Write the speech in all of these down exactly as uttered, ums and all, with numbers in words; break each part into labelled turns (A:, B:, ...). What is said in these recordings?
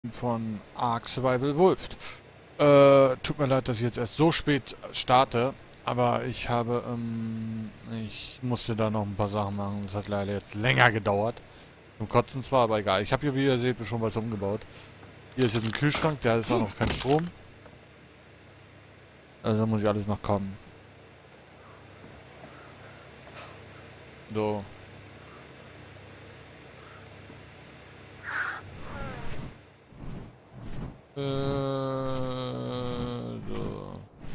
A: von Ark Survival Wolf. Äh, tut mir leid, dass ich jetzt erst so spät starte, aber ich habe, ähm, ich musste da noch ein paar Sachen machen. Das hat leider jetzt länger gedauert. Zum Kotzen zwar, aber egal. Ich habe hier, wie ihr seht, schon was umgebaut. Hier ist jetzt ein Kühlschrank, der hat auch noch keinen Strom. Also da muss ich alles noch kommen. So. Äh, so.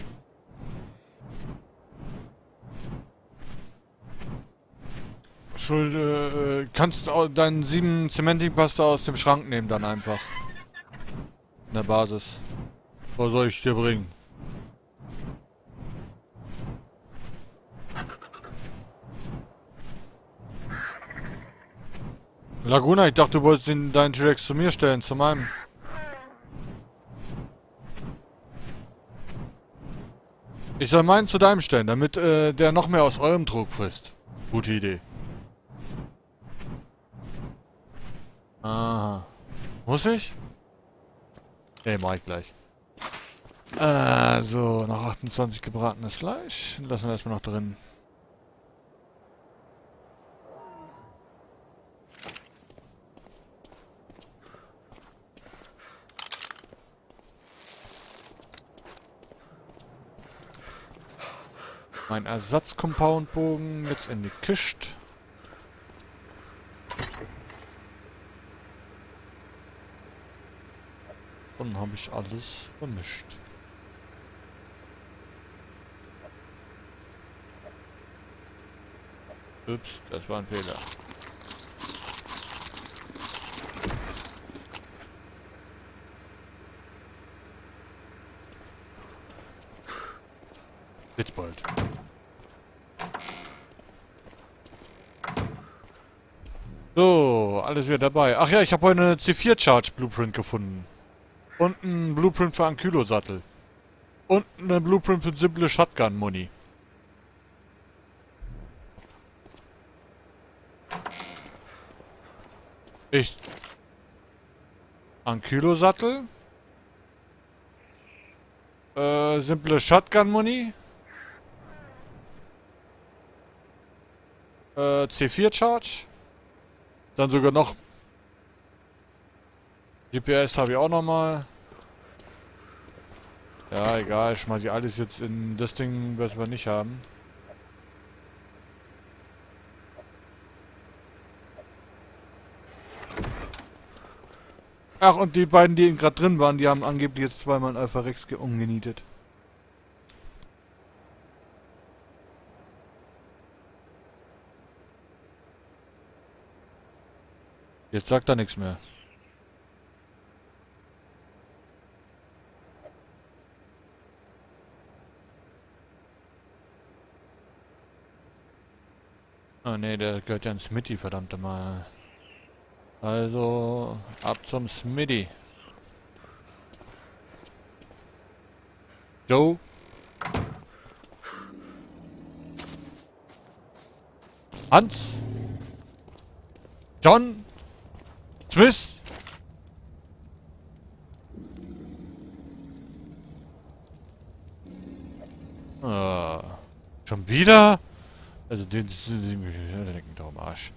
A: Schuld, äh, kannst du deinen sieben Cementing-Pasta aus dem Schrank nehmen dann einfach. In der Basis. Was soll ich dir bringen? Laguna, ich dachte, du wolltest den, deinen T-Rex zu mir stellen, zu meinem. Ich soll meinen zu deinem stellen, damit äh, der noch mehr aus eurem Trog frisst. Gute Idee. Aha. Muss ich? Ne, mach ich gleich. Äh, so, noch achtundzwanzig gebratenes Fleisch. Lassen wir erstmal noch drin. Mein Ersatz-Compound-Bogen jetzt in die Kiste. Dann habe ich alles vermischt. Ups, das war ein Fehler. Jetzt bald. So, alles wieder dabei. Ach ja, ich habe heute eine C vier Charge Blueprint gefunden. Und ein Blueprint für Ankylo-Sattel. Und eine Blueprint für simple Shotgun-Muni. Ich... Ankylo-Sattel. Äh, simple Shotgun-Muni. Äh, C vier Charge. Dann sogar noch... G P S habe ich auch nochmal. Ja, egal, schmeiß ich alles jetzt in das Ding, was wir nicht haben. Ach, und die beiden, die gerade drin waren, die haben angeblich jetzt zweimal Alpha Rex umgenietet. Jetzt sagt er nichts mehr. Ah ne, der gehört ja ins Smitty, verdammte mal. Also, ab zum Smitty. Joe? Hans? John? Smith? Ah, schon wieder? Also den, den, den, den denken doch am Arsch.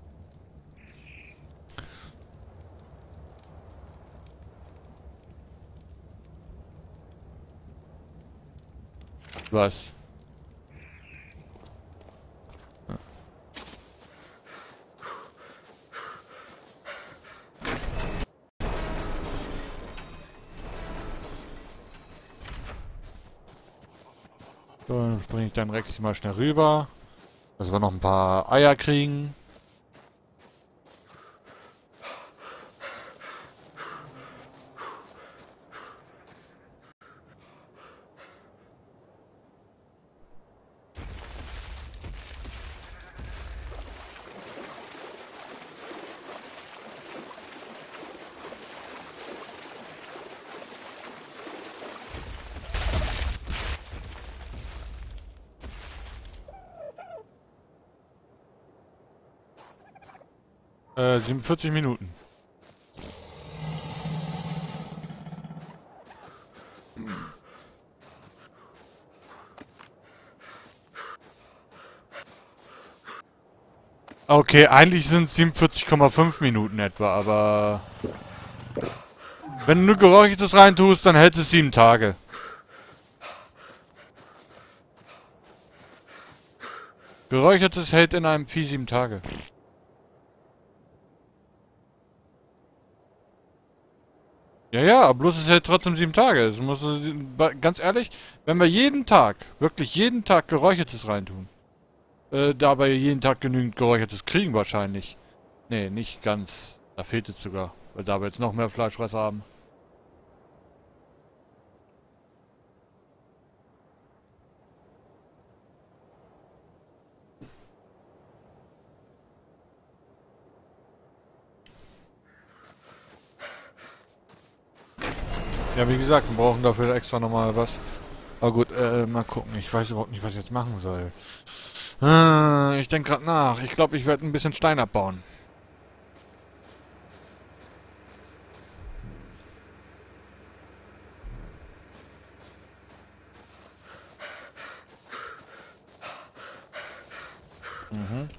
A: Was? Ja. So, dann bringe ich dann Rex mal schnell rüber. Dass wir noch ein paar Eier kriegen. Äh, siebenundvierzig Minuten. Okay, eigentlich sind es siebenundvierzig Komma fünf Minuten etwa, aber... Wenn du Geräuchertes reintust, dann hält es sieben Tage. Geräuchertes hält in einem Vieh sieben Tage. Ja, ja, aber bloß es hält trotzdem sieben Tage. Es muss, ganz ehrlich, wenn wir jeden Tag, wirklich jeden Tag Geräuchertes reintun, äh, dabei jeden Tag genügend Geräuchertes kriegen wahrscheinlich. Nee, nicht ganz. Da fehlt es sogar, weil da wir jetzt noch mehr Fleischfresser haben. Ja, wie gesagt, wir brauchen dafür extra nochmal was. Aber gut, äh, mal gucken. Ich weiß überhaupt nicht, was ich jetzt machen soll. Äh, ich denke gerade nach. Ich glaube, ich werde ein bisschen Stein abbauen. Mhm.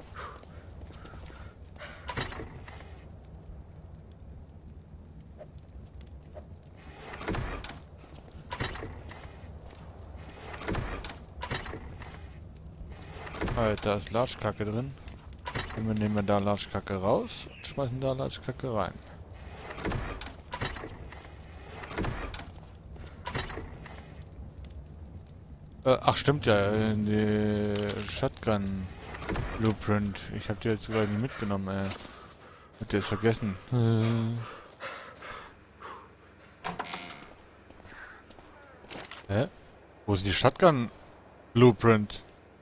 A: Alter, da ist Latschkacke drin. Und wir nehmen da Latschkacke raus und schmeißen da Latschkacke rein. Äh, ach stimmt ja, in die Shotgun Blueprint. Ich hab die jetzt sogar nicht mitgenommen, ey. Hab jetzt vergessen. Hä? Wo ist die Shotgun Blueprint?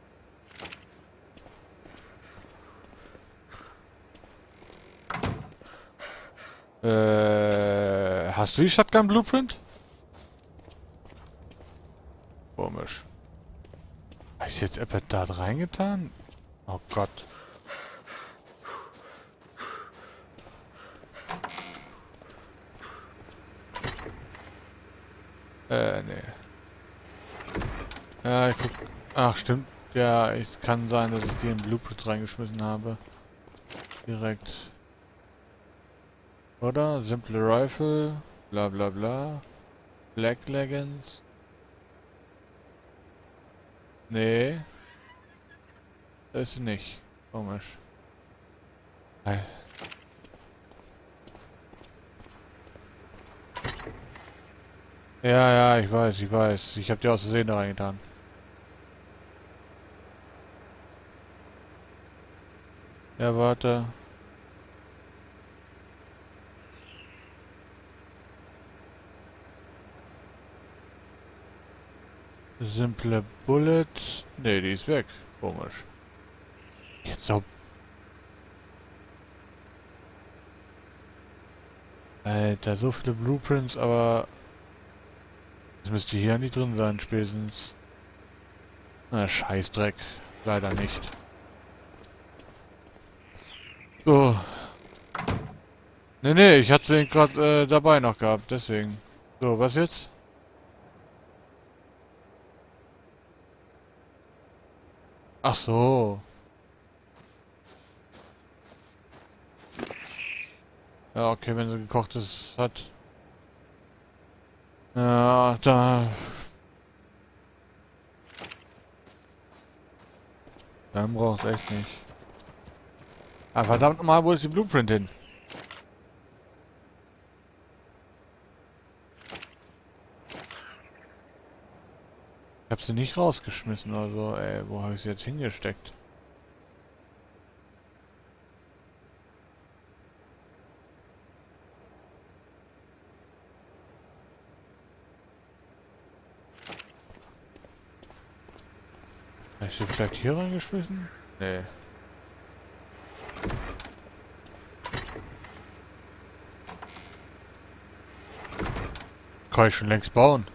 A: Äh, hast du die Shotgun Blueprint? Komisch. Habe ich jetzt etwa da reingetan? Oh Gott. Äh, nee. Ja, ich guck. Ach, stimmt. Ja, es kann sein, dass ich die in Blueprint reingeschmissen habe. Direkt. Oder? Simple Rifle. Bla bla bla. Black Legends. Nee. Das ist sie nicht. Komisch. Hey. Ja, ja, ich weiß, ich weiß. Ich hab die aus Versehen da reingetan. Ja, warte. Simple Bullet. Ne, die ist weg. Komisch. Jetzt so. Alter, so viele Blueprints, aber... Das müsste hier nicht drin sein, spätestens. Na, Scheißdreck. Leider nicht. So. Ne, ne, ich hatte den gerade äh, dabei noch gehabt, deswegen. So, was jetzt? Ach so. Ja, okay, wenn sie gekochtes hat. Ja, da... Dann brauchst du echt nicht. Ah, verdammt nochmal, wo ist die Blueprint hin? Ich hab sie nicht rausgeschmissen oder so, ey. Wo habe ich sie jetzt hingesteckt? Habe ich sie vielleicht hier reingeschmissen? Nee. Kann ich schon längst bauen.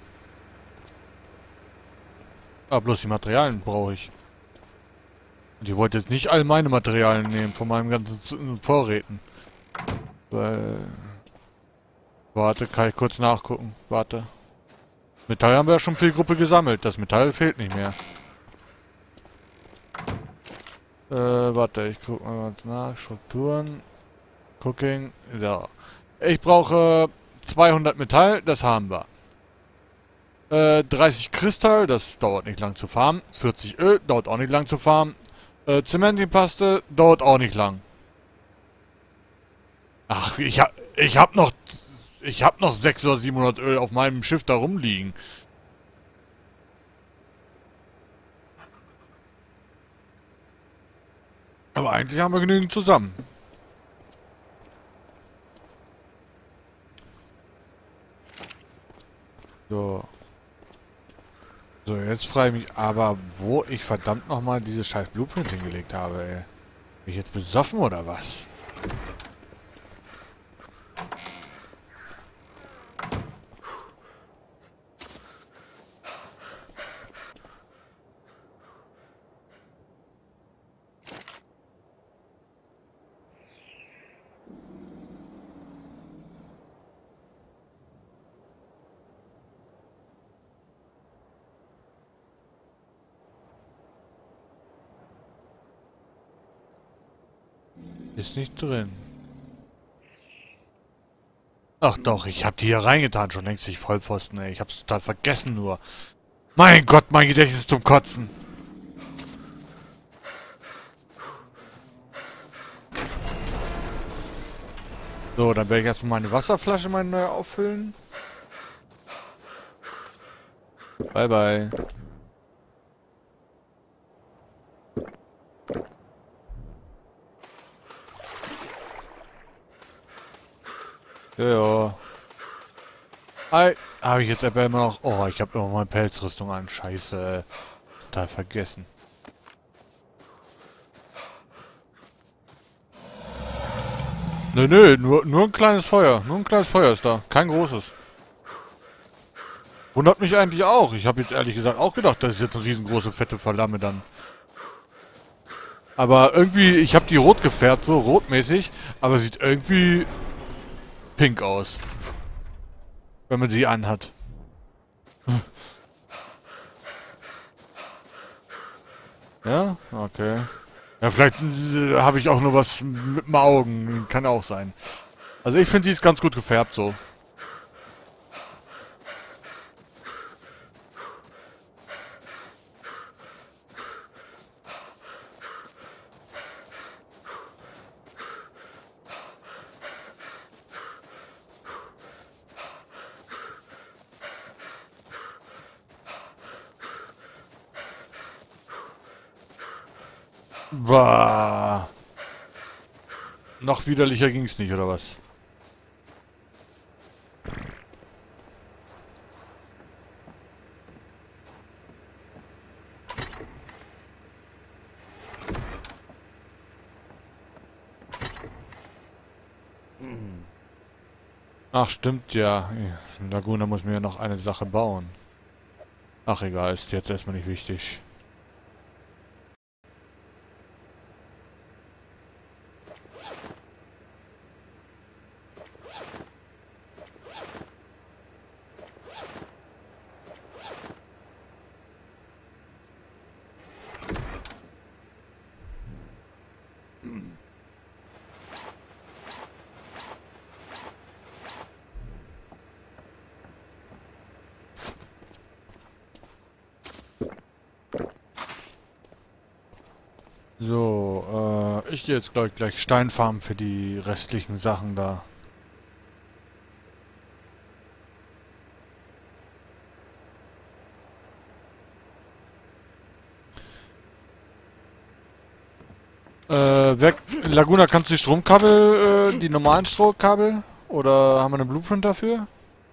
A: Ah, bloß die Materialien brauche ich. Und ich wollte jetzt nicht all meine Materialien nehmen von meinen ganzen Z Vorräten. Weil... Warte, kann ich kurz nachgucken. Warte. Metall haben wir ja schon für die Gruppe gesammelt. Das Metall fehlt nicht mehr. Äh, warte, ich guck mal was nach. Strukturen. Cooking. So. Ich brauche zweihundert Metall, das haben wir. Äh, dreißig Kristall, das dauert nicht lang zu farmen. vierzig Öl, dauert auch nicht lang zu farmen. Äh, Zementpaste, dauert auch nicht lang. Ach, ich hab, ich hab noch, ich hab noch sechshundert oder siebenhundert Öl auf meinem Schiff da rumliegen. Aber eigentlich haben wir genügend zusammen. So. So, jetzt frage ich mich aber, wo ich verdammt nochmal diese scheiß Blueprint hingelegt habe, ey. Bin ich jetzt besoffen oder was? Ist nicht drin. Ach doch, ich hab die hier reingetan, schon längst, ich Vollpfosten, ey. Ich hab's total vergessen nur. Mein Gott, mein Gedächtnis ist zum Kotzen. So, dann werde ich erstmal meine Wasserflasche meine neue auffüllen. Bye, bye. Ja, ja. Hi. Habe ich jetzt aber immer noch... Oh, ich habe immer meine Pelzrüstung an. Scheiße. Total vergessen. Nö, nö. Nur, nur ein kleines Feuer. Nur ein kleines Feuer ist da. Kein großes. Wundert mich eigentlich auch. Ich habe jetzt ehrlich gesagt auch gedacht, das ist jetzt eine riesengroße, fette Flamme dann. Aber irgendwie... Ich habe die rot gefärbt, so rotmäßig. Aber sieht irgendwie... pink aus. Wenn man sie anhat. Ja? Okay. Ja, vielleicht äh, habe ich auch nur was mit den Augen. Kann auch sein. Also ich finde, die ist ganz gut gefärbt so. Bah. Noch widerlicher ging's nicht, oder was? Ach, stimmt ja. Laguna muss mir ja noch eine Sache bauen. Ach, egal, ist jetzt erstmal nicht wichtig. So, äh, ich gehe jetzt gleich, gleich Stein farmen für die restlichen Sachen da. Äh, wer, Laguna, kannst du die Stromkabel, äh, die normalen Stromkabel? Oder haben wir eine Blueprint dafür?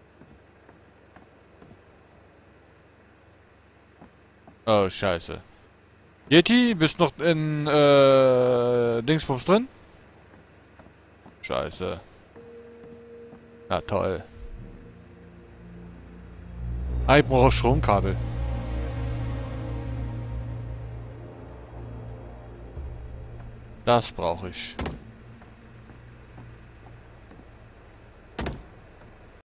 A: Oh, scheiße. Yeti, bist noch in, äh, Dingsbums drin? Scheiße. Ja, toll. Ah, ich brauche Stromkabel. Das brauche ich.